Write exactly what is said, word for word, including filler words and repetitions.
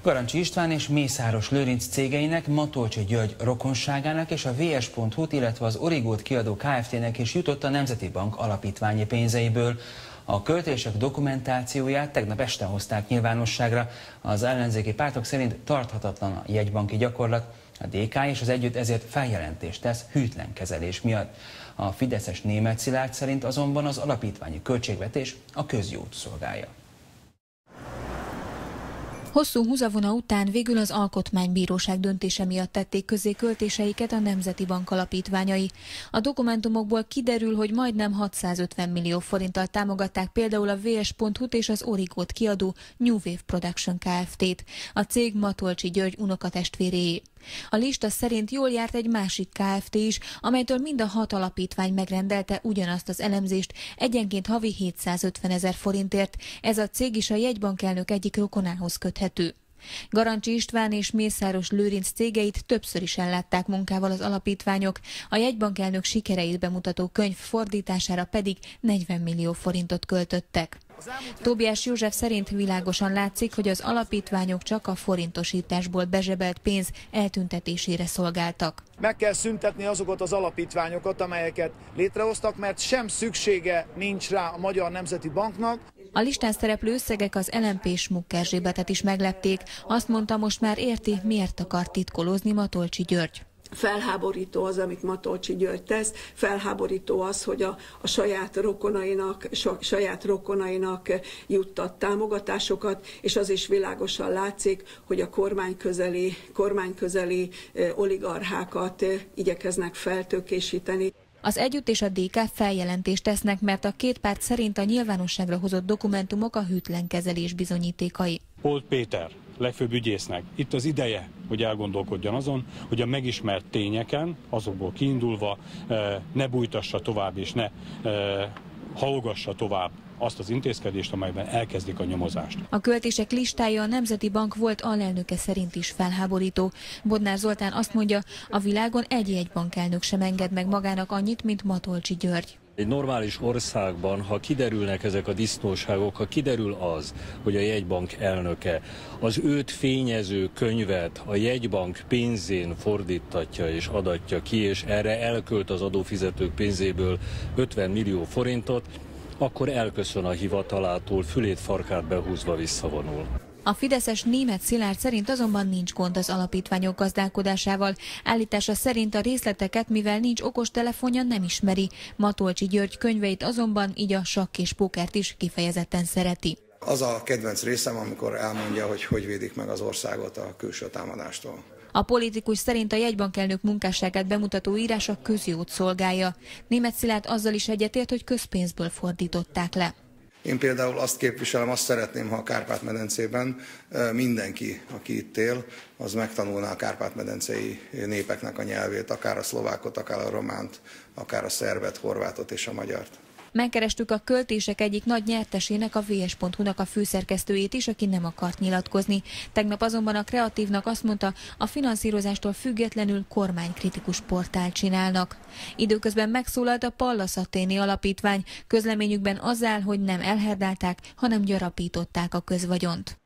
Garancsi István és Mészáros Lőrinc cégeinek, Matolcsy György rokonságának és a vé es pont hu-t, illetve az Origót kiadó Kft-nek is jutott a Nemzeti Bank alapítványi pénzeiből. A költések dokumentációját tegnap este hozták nyilvánosságra. Az ellenzéki pártok szerint tarthatatlan a jegybanki gyakorlat. A dé ká és az Együtt ezért feljelentést tesz hűtlen kezelés miatt. A fideszes Németh Szilárd szerint azonban az alapítványi költségvetés a közjót szolgálja. Hosszú húzavona után végül az Alkotmánybíróság döntése miatt tették közzé költéseiket a Nemzeti Bank alapítványai. A dokumentumokból kiderül, hogy majdnem hatszázötven millió forinttal támogatták például a vé es pont hu-t és az Origót kiadó New Wave Production Kft-t. A cég Matolcsy György unokatestvéréé. A lista szerint jól járt egy másik Kft is, amelytől mind a hat alapítvány megrendelte ugyanazt az elemzést, egyenként havi hétszázötven ezer forintért. Ez a cég is a jegybank elnök egyik rokonához köthető. Garancsi István és Mészáros Lőrinc cégeit többször is ellátták munkával az alapítványok, a jegybank elnök sikereit bemutató könyv fordítására pedig negyven millió forintot költöttek. Tóbiás József szerint világosan látszik, hogy az alapítványok csak a forintosításból bezsebelt pénz eltüntetésére szolgáltak. Meg kell szüntetni azokat az alapítványokat, amelyeket létrehoztak, mert sem szüksége nincs rá a Magyar Nemzeti Banknak. A listán szereplő összegek az el em pé-s Muck Erzsébetet is meglepték. Azt mondta, most már érti, miért akar titkolózni Matolcsy György. Felháborító az, amit Matolcsy György tesz, felháborító az, hogy a, a saját rokonainak, saját rokonainak juttat támogatásokat, és az is világosan látszik, hogy a kormányközeli, kormányközeli oligarchákat igyekeznek feltőkésíteni. Az Együtt és a dé ká feljelentést tesznek, mert a két párt szerint a nyilvánosságra hozott dokumentumok a hűtlen kezelés bizonyítékai. Polt Péter legfőbb ügyésznek itt az ideje, hogy elgondolkodjon azon, hogy a megismert tényeken, azokból kiindulva ne bújtassa tovább és ne hallgassa tovább azt az intézkedést, amelyben elkezdik a nyomozást. A költések listája a Nemzeti Bank volt alelnöke szerint is felháborító. Bodnár Zoltán azt mondja, a világon egy jegybankelnök sem enged meg magának annyit, mint Matolcsy György. Egy normális országban, ha kiderülnek ezek a disznóságok, ha kiderül az, hogy a jegybank elnöke az őt fényező könyvet a jegybank pénzén fordítatja és adatja ki, és erre elkölt az adófizetők pénzéből ötven millió forintot, akkor elköszön a hivatalától, fülét farkát behúzva visszavonul. A fideszes Németh Szilárd szerint azonban nincs gond az alapítványok gazdálkodásával. Állítása szerint a részleteket, mivel nincs okostelefonja, nem ismeri. Matolcsy György könyveit azonban, így a sakk és pókert is kifejezetten szereti. Az a kedvenc részem, amikor elmondja, hogy hogy védik meg az országot a külső támadástól. A politikus szerint a jegybankelnök munkásságát bemutató írás a közjót szolgálja. Németh Szilárd azzal is egyetért, hogy közpénzből fordították le. Én például azt képviselem, azt szeretném, ha a Kárpát-medencében mindenki, aki itt él, az megtanulná a kárpát-medencei népeknek a nyelvét, akár a szlovákot, akár a románt, akár a szerbet, horvátot és a magyart. Megkerestük a költések egyik nagy nyertesének, a vé es pont hu-nak a főszerkesztőjét is, aki nem akart nyilatkozni. Tegnap azonban a Kreatívnak azt mondta, a finanszírozástól függetlenül kormánykritikus portált csinálnak. Időközben megszólalt a Pallas Athéné alapítvány. Közleményükben az áll, hogy nem elherdálták, hanem gyarapították a közvagyont.